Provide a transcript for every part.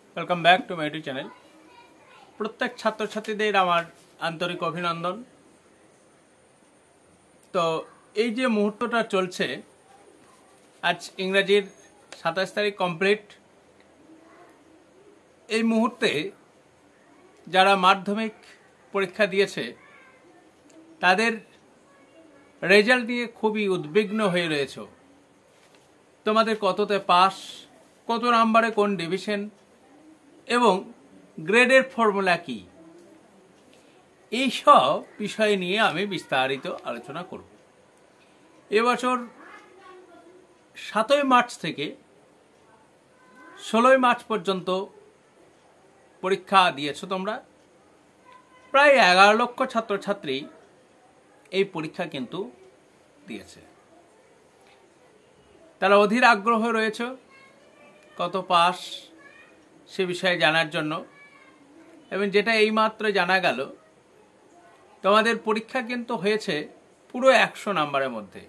Welcome back to my YouTube channel. প্রত্যেক ছাত্রছাত্রীদের আমার আন্তরিক অভিনন্দন। তো এই যে মুহূর্তটা চলছে, আজ ইংরাজির 27 তারিখ কমপ্লিট। এই মুহূর্তে যারা মাধ্যমিক পরীক্ষা দিয়েছে তাদের রেজাল্ট নিয়ে খুবই উদ্বিগ্ন হয়ে রয়েছে। তোমাদের কততে পাস, কত নাম্বারে কোন ডিভিশন এবং গ্রেডের ফর্মুলা কি, এইসব বিষয় নিয়ে আমি বিস্তারিত আলোচনা করব। এবছর 7ই মার্চ থেকে 16ই মার্চ পর্যন্ত পরীক্ষা দিয়েছো তোমরা। প্রায় 11 লক্ষ ছাত্রছাত্রী এই পরীক্ষা কিন্তু দিয়েছে। তারা অধীর আগ্রহ রয়েছে কত পাস সে বিষয়ে জানার জন্য। এবং যেটা এইমাত্র জানা গেল, তোমাদের পরীক্ষা কিন্তু হয়েছে পুরো 100 নাম্বারের মধ্যে।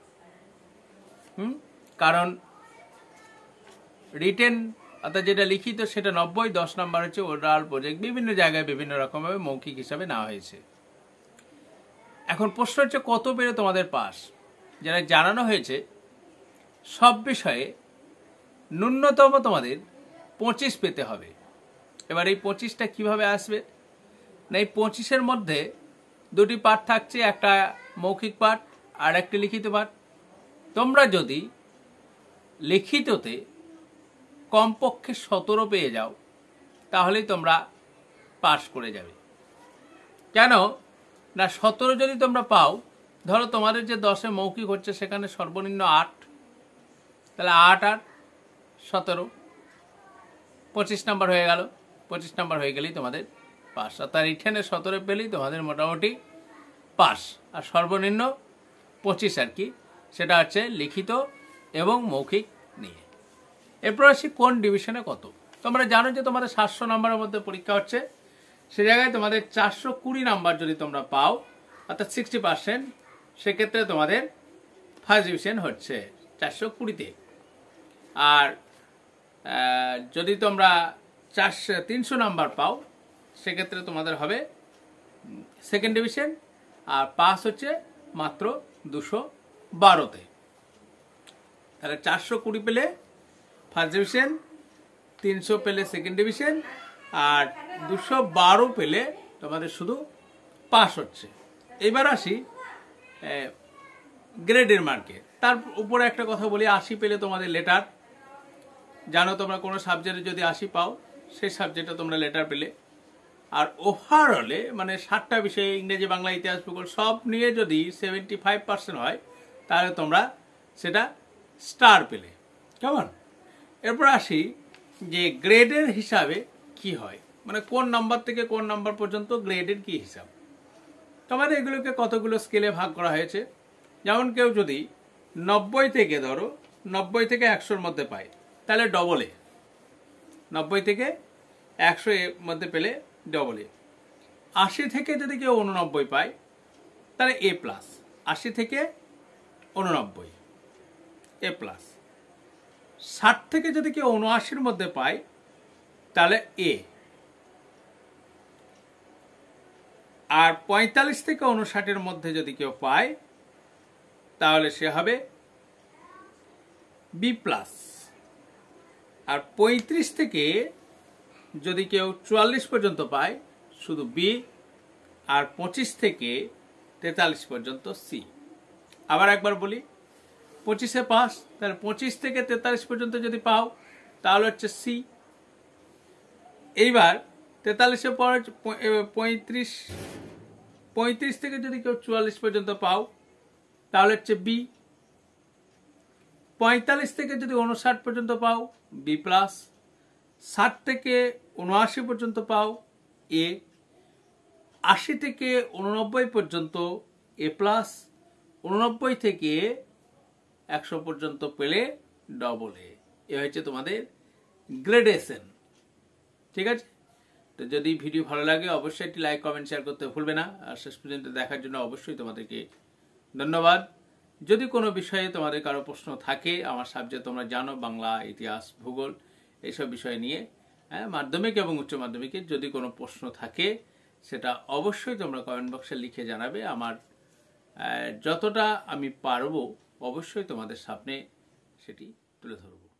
কারণ রিটেন অর্থাৎ যেটা লিখিত সেটা 90, 10 নাম্বার হচ্ছে ওরাল প্রজেক্ট, বিভিন্ন জায়গায় বিভিন্ন রকমভাবে মৌখিক হিসাবে নেওয়া হয়েছে। এখন প্রশ্ন হচ্ছে কত পেরে তোমাদের পাস। যারা জানানো হয়েছে সব বিষয়ে ন্যূনতম তোমাদের 25 পেতে হবে। এবার এই 25টা কিভাবে আসবে না, এই 25-এর মধ্যে দুটি পাঠ থাকছে, একটা মৌখিক পাঠ আর একটি লিখিত পাঠ। তোমরা যদি লিখিততে কমপক্ষে 17 পেয়ে যাও তাহলেই তোমরা পাস করে যাবে। কেন না, 17 যদি তোমরা পাও, ধরো তোমাদের যে 10-এ মৌখিক হচ্ছে সেখানে সর্বনিম্ন 8, তাহলে 8 আর 17 25 নাম্বার হয়ে গেল। 25 নাম্বার হয়ে গেলেই তোমাদের পাস। অর্থাৎ রিটেনে 17 পেলেই তোমাদের মোটামুটি পাস। আর সর্বনিম্ন 25 আর কি, সেটা হচ্ছে লিখিত এবং মৌখিক নিয়ে। এরপর আসি কোন ডিভিশনে কত। তোমরা জানো যে তোমাদের 700 নাম্বারের মধ্যে পরীক্ষা হচ্ছে, সে জায়গায় তোমাদের 420 নাম্বার যদি তোমরা পাও, অর্থাৎ 60%, সেক্ষেত্রে তোমাদের ফার্স্ট ডিভিশন হচ্ছে 420-তে। আর যদি তোমরা 300 নাম্বার পাও সেক্ষেত্রে তোমাদের হবে সেকেন্ড ডিভিশন। আর পাস হচ্ছে মাত্র 212-তে। তাহলে 420 পেলে ফার্স্ট ডিভিশন, 300 পেলে সেকেন্ড ডিভিশন, আর 212 পেলে তোমাদের শুধু পাস হচ্ছে। এবার আসি গ্রেডের মার্কে। তার উপরে একটা কথা বলি, 80 পেলে তোমাদের লেটার। জানো তোমরা কোনো সাবজেক্টে যদি 80 পাও সেই সাবজেক্টে তোমরা লেটার পেলে। আর ওভারঅলে মানে 60টা বিষয়ে ইংরেজি, বাংলা, ইতিহাস, ভূগোল সব নিয়ে যদি 75% হয় তাহলে তোমরা সেটা স্টার পেলে। কেমন? এরপর আসি যে গ্রেডের হিসাবে কি হয়, মানে কোন নাম্বার থেকে কোন নাম্বার পর্যন্ত গ্রেডের কি হিসাব। তোমাদের এগুলোকে কতগুলো স্কেলে ভাগ করা হয়েছে। যেমন কেউ যদি 90 থেকে, ধরো 90 থেকে 100-র মধ্যে পায় তাহলে ডবল এ। 90 থেকে 100 এর মধ্যে পেলে ডবল এ। 80 থেকে যদি কেউ 89 পায় তাহলে এ প্লাস। 80 থেকে 89 এ প্লাস। 60 থেকে যদি কেউ 79-র মধ্যে পায় তাহলে এ। আর 45 থেকে 59-এর মধ্যে যদি কেউ পায় তাহলে সে হবে বি প্লাস। আর 35 থেকে যদি কেউ 44 পর্যন্ত পায় শুধু বি। আর 25 থেকে 43 পর্যন্ত সি। আবার একবার বলি, 25-এ পাস, তাহলে 25 থেকে 43 পর্যন্ত যদি পাও তাহলে হচ্ছে সি। এইবার 43-এর পর 35 থেকে যদি কেউ 44 পর্যন্ত পাও তাহলে হচ্ছে বি। 45 থেকে যদি 59 পর্যন্ত পাও বি প্লাস। 60 থেকে 79 পর্যন্ত পাও এ। 80 থেকে 89 পর্যন্ত এ প্লাস। 89 থেকে 100 পর্যন্ত পেলে ডবল এ। এ হচ্ছে তোমাদের গ্রেডেশন। ঠিক আছে? তো যদি ভিডিও ভালো লাগে অবশ্যই একটি লাইক, কমেন্ট, শেয়ার করতে ভুলবে না। আর শেষ পর্যন্ত দেখার জন্য অবশ্যই তোমাদেরকে ধন্যবাদ। যদি কোনো বিষয়ে তোমাদের কারো প্রশ্ন থাকে, আমার সাবজেক্ট তোমরা জানো, বাংলা, ইতিহাস, ভূগোল, এইসব বিষয় নিয়ে হ্যাঁ, মাধ্যমিক এবং উচ্চ মাধ্যমিকের যদি কোনো প্রশ্ন থাকে সেটা অবশ্যই তোমরা কমেন্ট বক্সে লিখে জানাবে। আমার যতটা আমি পারবো অবশ্যই তোমাদের সামনে সেটি তুলে ধরবো।